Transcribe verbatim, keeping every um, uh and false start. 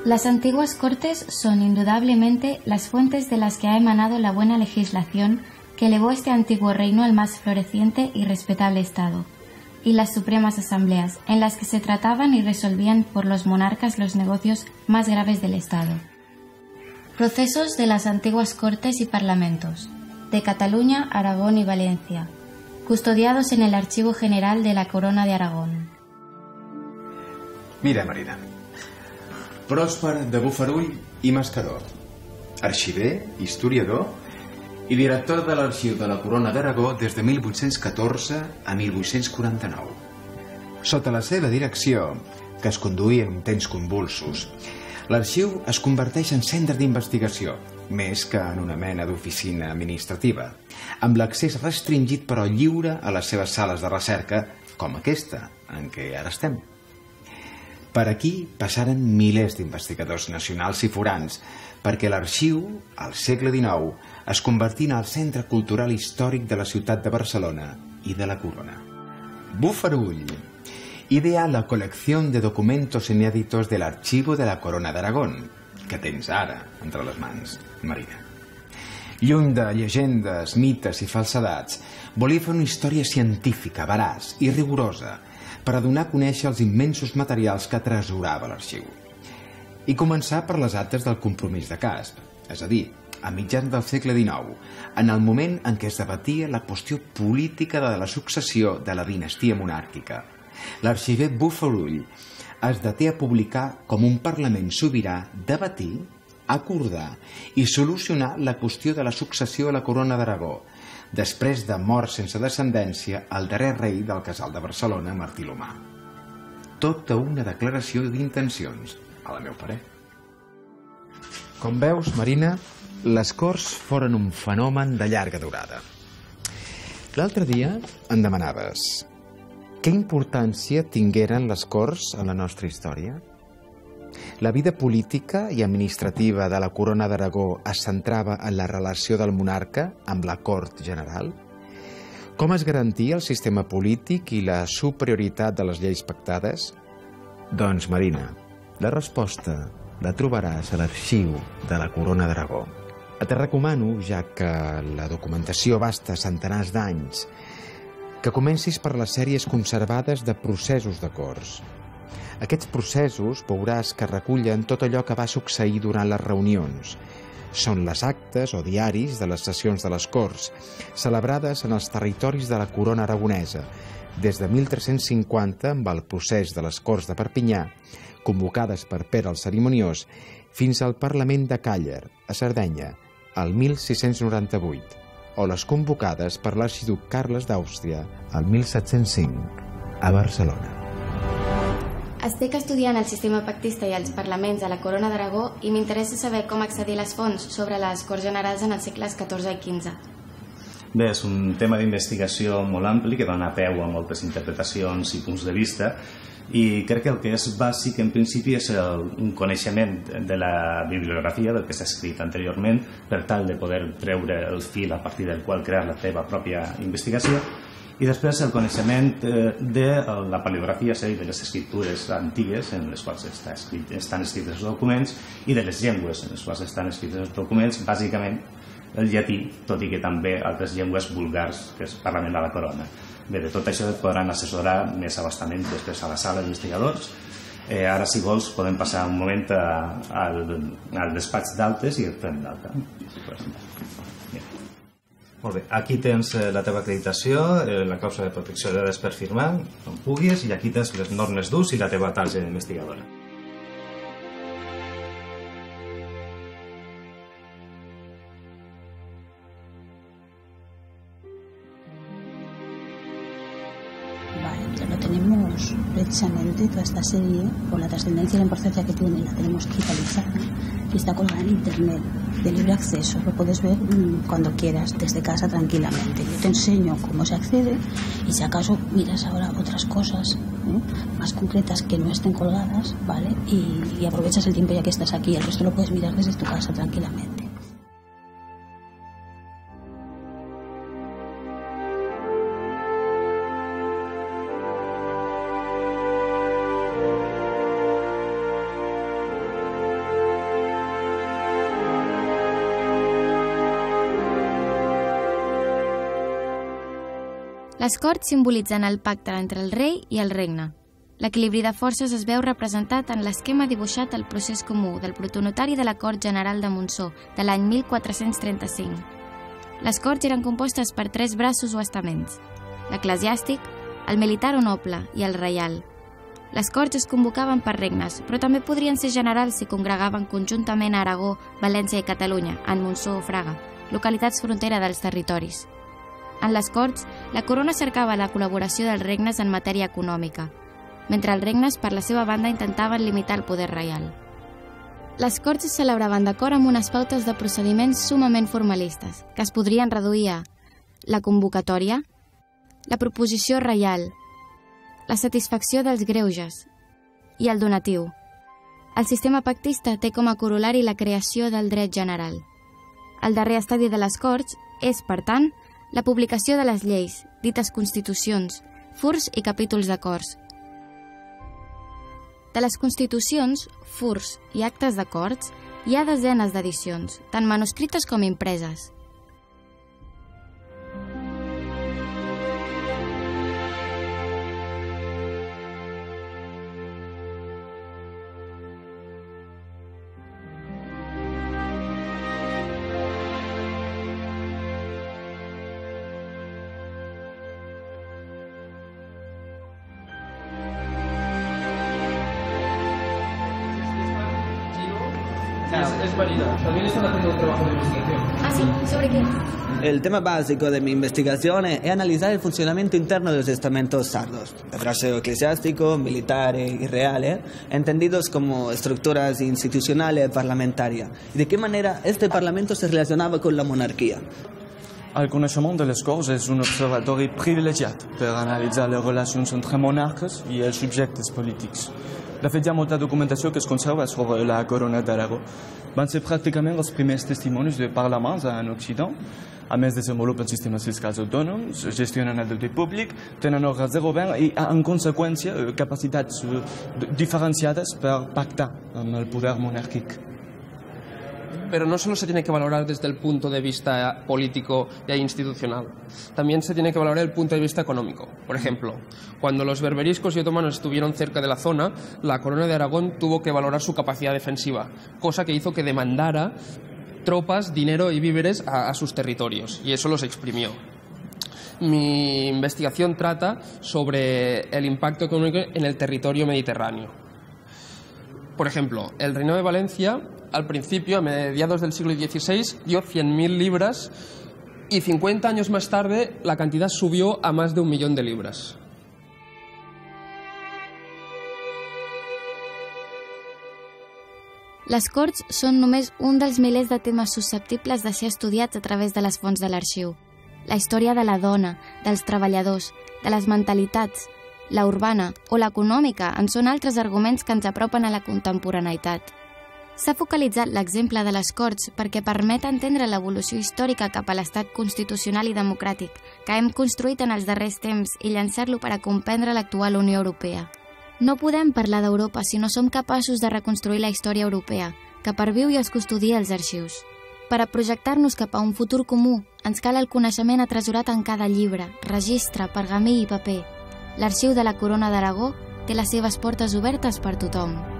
Las antiguas Cortes son indudablemente las fuentes de las que ha emanado la buena legislación que elevó este antiguo reino al más floreciente y respetable estado, y las supremas asambleas, en las que se trataban y resolvían por los monarcas los negocios más graves del estado. Procesos de las antiguas Cortes y Parlamentos, de Cataluña, Aragón y Valencia, custodiados en el Archivo General de la Corona de Aragón. Mira, Marina. Pròsper de Bofarull i Mascaró, arxiver, historiador i director de l'Arxiu de la Corona d'Aragó des de mil vuit-cents catorze a mil vuit-cents quaranta-nou. Sota la seva direcció, que es conduïa en temps convulsos, l'arxiu es converteix en centre d'investigació, més que en una mena d'oficina administrativa, amb l'accés restringit però lliure a les seves sales de recerca, com aquesta, en què ara estem. Per aquí passaren milers d'investigadors nacionals i forans, perquè l'arxiu, al segle dinou, es convertí en el centre cultural històric de la ciutat de Barcelona i de la Corona. Bofarull idea la colección de documentos inéditos del Archivo de la Corona d'Aragón, que tens ara entre les mans, Marina. Lluny de llegendes, mites i falsedats, volia fer una història científica, veraç i rigorosa per a donar a conèixer els immensos materials que atresorava l'arxiu. I començar per les actes del Compromís de Casp, és a dir, a mitjans del segle dinou, en el moment en què es debatia la qüestió política de la successió de la dinastia monàrquica. L'arxiver Bofarull es deté a publicar com un Parlament sobirà debatir, acordar i solucionar la qüestió de la successió a la Corona d'Aragó, després de mort sense descendència al darrer rei del Casal de Barcelona, Martí l'Humà. Tota una declaració d'intencions, a la meu parer. Com veus, Marina, les Corts foren un fenomen de llarga durada. L'altre dia em demanaves què importància tingueren les Corts en la nostra història? La vida política i administrativa de la Corona d'Aragó es centrava en la relació del monarca amb la cort general? Com es garantia el sistema polític i la superioritat de les lleis pactades? Doncs, Marina, la resposta la trobaràs a l'arxiu de la Corona d'Aragó. Et recomano, ja que la documentació abasta centenars d'anys, que comencis per les sèries conservades de processos de corts. Aquests processos veuràs que recullen tot allò que va succeir durant les reunions. Són les actes o diaris de les sessions de les Corts, celebrades en els territoris de la corona aragonesa, des de mil tres-cents cinquanta amb el procés de les Corts de Perpinyà, convocades per Pere el Cerimoniós, fins al Parlament de Càller, a Sardenya, el mil sis-cents noranta-vuit, o les convocades per l'arxiduc Carles d'Àustria, el mil set-cents cinc, a Barcelona. Estic estudiant el sistema pactista i els parlaments de la Corona d'Aragó i m'interessa saber com accedir a les fonts sobre les Corts Generals en els segles catorze i quinze. Bé, és un tema d'investigació molt ampli que dona peu a moltes interpretacions i punts de vista, i crec que el que és bàsic en principi és el, un coneixement de la bibliografia del que s'ha escrit anteriorment per tal de poder treure el fil a partir del qual crear la teva pròpia investigació, i després el coneixement de la paleografia, és a dir, de les escriptures antigues en les quals està escrit, estan escrits els documents i de les llengües en les quals estan escrits els documents, bàsicament el llatí, tot i que també altres llengües vulgars que es parlen a la corona. Bé, de tot això et podran assessorar més abastament després a la sala d'investigadors. Eh, ara, si vols, podem passar un moment a, al, al despatx d'altes i et fem d'alta. Molt bé, aquí tens la teva acreditació, la causa de protecció de dades per firmar, on puguis, i aquí tens les normes d'ús i la teva targeta d'investigadora. Vale, lo tenemos precisamente toda esta serie, por la trascendencia y la importancia que tiene, la tenemos digitalizada y está colgada en internet, de libre acceso, lo puedes ver mmm, cuando quieras, desde casa tranquilamente. Yo te enseño cómo se accede y si acaso miras ahora otras cosas ¿eh? más concretas que no estén colgadas, ¿vale? Y, y aprovechas el tiempo ya que estás aquí, el resto lo puedes mirar desde tu casa tranquilamente. Les corts simbolitzen el pacte entre el rei i el regne. L'equilibri de forces es veu representat en l'esquema dibuixat al procés comú del protonotari de la Cort General de Montsó de l'any mil quatre-cents trenta-cinc. Les corts eren compostes per tres braços o estaments: l'eclesiàstic, el militar o noble i el reial. Les corts es convocaven per regnes, però també podrien ser generals si congregaven conjuntament a Aragó, València i Catalunya, en Montsó o Fraga, localitats frontera dels territoris. En les corts, la corona cercava la col·laboració dels regnes en matèria econòmica, mentre els regnes, per la seva banda, intentaven limitar el poder reial. Les corts es celebraven d'acord amb unes pautes de procediments sumament formalistes, que es podrien reduir a la convocatòria, la proposició reial, la satisfacció dels greuges i el donatiu. El sistema pactista té com a corol·lari la creació del dret general. El darrer estadi de les corts és, per tant, la publicació de les lleis, dites constitucions, furs i capítols d'acords. De les constitucions, furs i actes d'acords hi ha desenes d'edicions, tant manuscrites com impreses. Es Marina, también están haciendo un trabajo de investigación. Ah, sí, ¿sobre qué? El tema básico de mi investigación es analizar el funcionamiento interno de los estamentos sardos, el brazo eclesiástico, militar y real, entendidos como estructuras institucionales parlamentarias, y de qué manera este parlamento se relacionava con la monarquia. El coneixement de les corts és un observatori privilegiat per analitzar les relacions entre monarques i els subjectes polítics. De fet, hi ha molta documentació que es conserva sobre la corona d'Aragó. Van ser pràcticament els primers testimonis de parlaments en Occident. A més, desenvolupen sistemes fiscals autònoms, gestionen el deute públic, tenen òrgans de govern i, en conseqüència, capacitats diferenciades per pactar amb el poder monàrquic. Pero no solo se tiene que valorar desde el punto de vista político e institucional, también se tiene que valorar el punto de vista económico. Por ejemplo, cuando los berberiscos y otomanos estuvieron cerca de la zona, la corona de Aragón tuvo que valorar su capacidad defensiva, cosa que hizo que demandara tropas, dinero y víveres a, a sus territorios, y eso los exprimió. Mi investigación trata sobre el impacto económico en el territorio mediterráneo. Por ejemplo, el Reino de Valencia, al principio, a mediados del siglo dieciséis, dio cien mil libras y cincuenta años más tarde la cantidad subió a más de un millón de libras. Les corts són només un dels milers de temes susceptibles de ser estudiats a través de les fonts de l'arxiu. La història de la dona, dels treballadors, de les mentalitats, la urbana o l'econòmica en són altres arguments que ens apropen a la contemporaneïtat. S'ha focalitzat l'exemple de les corts perquè permet entendre l'evolució històrica cap a l'estat constitucional i democràtic que hem construït en els darrers temps i llançar-lo per a comprendre l'actual Unió Europea. No podem parlar d'Europa si no som capaços de reconstruir la història europea, que perviu i es custodia als arxius. Per a projectar-nos cap a un futur comú, ens cal el coneixement atresorat en cada llibre, registre, pergamí i paper. L'Arxiu de la Corona d'Aragó té les seves portes obertes per tothom.